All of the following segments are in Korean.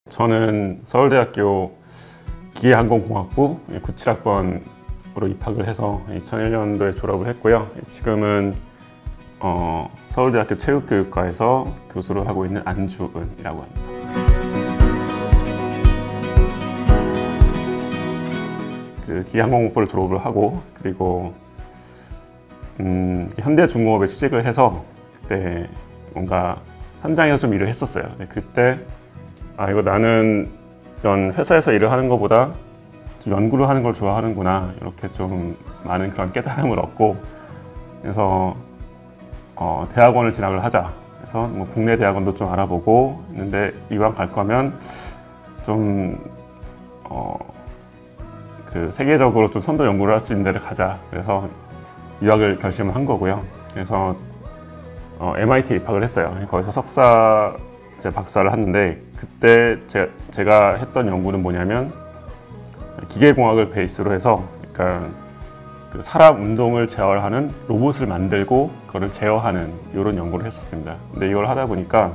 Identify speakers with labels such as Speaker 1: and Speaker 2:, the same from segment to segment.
Speaker 1: 저는 서울대학교 기계항공공학부 97학번으로 입학을 해서 2001년도에 졸업을 했고요. 지금은 서울대학교 체육교육과에서 교수를 하고 있는 안주은이라고 합니다. 그 기계항공학부를 졸업을 하고 그리고 현대중공업에 취직을 해서 그때 뭔가 현장에서 좀 일을 했었어요. 그때 이거 나는 이런 회사에서 일을 하는 것보다 좀 연구를 하는 걸 좋아하는구나, 이렇게 좀 많은 그런 깨달음을 얻고, 그래서 대학원을 진학을 하자. 그래서 뭐 국내 대학원도 좀 알아보고 있는데, 이왕 갈 거면 좀 그 세계적으로 좀 선도 연구를 할 수 있는 데를 가자. 그래서 유학을 결심을 한 거고요. 그래서 MIT에 입학을 했어요. 거기서 석사 박사를 했는데, 그때 제가 했던 연구는 뭐냐면 기계공학을 베이스로 해서, 그러니까 그 사람 운동을 제어하는 로봇을 만들고 그거를 제어하는 이런 연구를 했었습니다. 근데 이걸 하다 보니까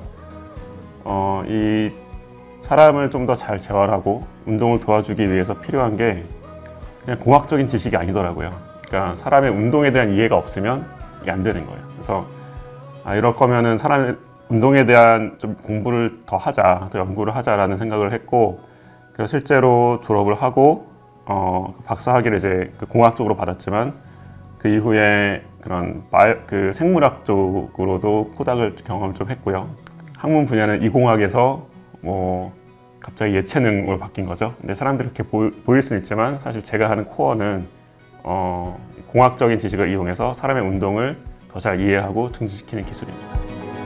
Speaker 1: 이 사람을 좀 더 잘 제어하고 운동을 도와주기 위해서 필요한 게 그냥 공학적인 지식이 아니더라고요. 그러니까 사람의 운동에 대한 이해가 없으면 이게 안 되는 거예요. 그래서 이럴 거면은 사람의 운동에 대한 좀 공부를 더 하자, 더 연구를 하자라는 생각을 했고, 그래서 실제로 졸업을 하고 박사학위를 이제 그 공학 쪽으로 받았지만, 그 이후에 그런 그 생물학 쪽으로도 포닥을 경험을 좀 했고요. 학문 분야는 이공학에서 뭐 갑자기 예체능으로 바뀐 거죠. 근데 사람들이 이렇게 보일 수는 있지만, 사실 제가 하는 코어는 공학적인 지식을 이용해서 사람의 운동을 더 잘 이해하고 증식시키는 기술입니다.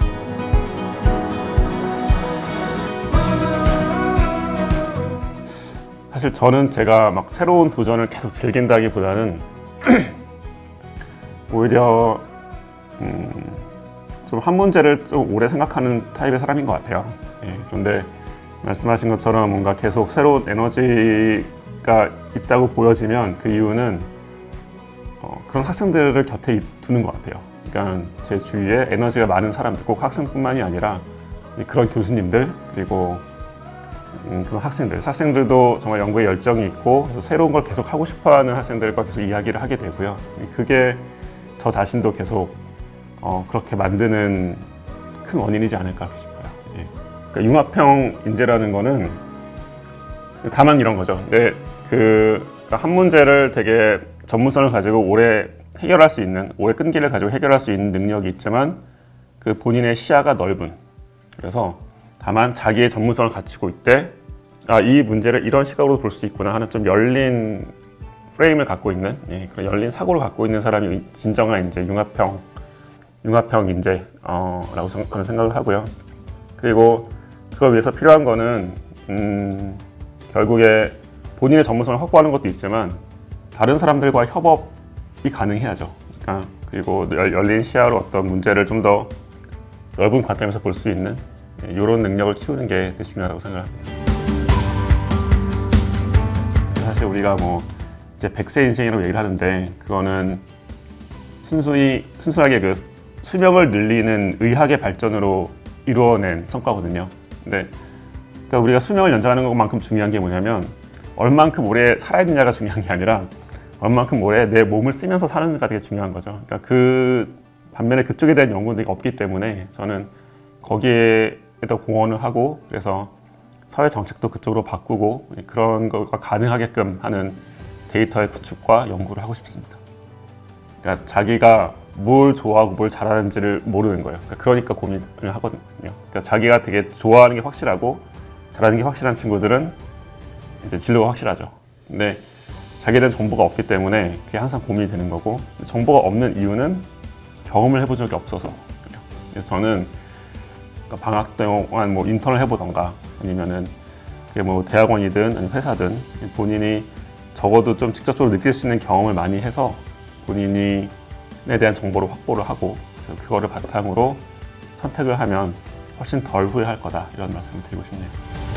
Speaker 1: 사실 저는 제가 막 새로운 도전을 계속 즐긴다기보다는 오히려 좀 한 문제를 좀 오래 생각하는 타입의 사람인 것 같아요. 그런데 말씀하신 것처럼 뭔가 계속 새로운 에너지가 있다고 보여지면 그 이유는 그런 학생들을 곁에 두는 것 같아요. 그러니까 제 주위에 에너지가 많은 사람들, 꼭 학생뿐만이 아니라 그런 교수님들, 그리고 그런 학생들도 정말 연구에 열정이 있고, 그래서 새로운 걸 계속 하고 싶어하는 학생들과 계속 이야기를 하게 되고요. 그게 저 자신도 계속 그렇게 만드는 큰 원인이지 않을까 싶어요. 그러니까 융합형 인재라는 거는 다만 이런 거죠. 근데 한 문제를 되게 전문성을 가지고 오래 해결할 수 있는, 오래 끈기를 가지고 해결할 수 있는 능력이 있지만, 그 본인의 시야가 넓은, 그래서 다만 자기의 전문성을 갖추고 있대, 이 문제를 이런 시각으로 볼 수 있구나 하는 좀 열린 프레임을 갖고 있는, 그런 열린 사고를 갖고 있는 사람이 진정한 이제 융합형 인재라고 저는 생각을 하고요. 그리고 그걸 위해서 필요한 거는 결국에 본인의 전문성을 확보하는 것도 있지만, 다른 사람들과 협업이 가능해야죠. 그리고 열린 시야로 어떤 문제를 좀 더 넓은 관점에서 볼 수 있는 이런 능력을 키우는 게 되게 중요하다고 생각합니다. 사실 우리가 뭐 이제 100세 인생이라고 얘기를 하는데, 그거는 순수하게 그 수명을 늘리는 의학의 발전으로 이루어낸 성과거든요. 근데 그러니까 우리가 수명을 연장하는 것만큼 중요한 게 뭐냐면, 얼만큼 오래 살아있느냐가 중요한 게 아니라 얼만큼 오래 내 몸을 쓰면서 사는가 되게 중요한 거죠. 그러니까 반면에 그쪽에 대한 연구는 없기 때문에 저는 거기에도 공헌을 하고, 그래서 사회 정책도 그쪽으로 바꾸고 그런 거가 가능하게끔 하는 데이터의 구축과 연구를 하고 싶습니다. 그러니까 자기가 뭘 좋아하고 뭘 잘하는지를 모르는 거예요. 그러니까 고민을 하거든요. 그러니까 자기가 되게 좋아하는 게 확실하고 잘하는 게 확실한 친구들은 이제 진로가 확실하죠. 근데 자기에 대한 정보가 없기 때문에 그게 항상 고민이 되는 거고, 정보가 없는 이유는 경험을 해본 적이 없어서 그래요. 그래서 저는 방학 동안 뭐 인턴을 해보던가, 아니면은 그게 뭐 대학원이든 아니면 회사든 본인이 적어도 좀 직접적으로 느낄 수 있는 경험을 많이 해서 본인에 대한 정보를 확보를 하고, 그거를 바탕으로 선택을 하면 훨씬 덜 후회할 거다, 이런 말씀을 드리고 싶네요.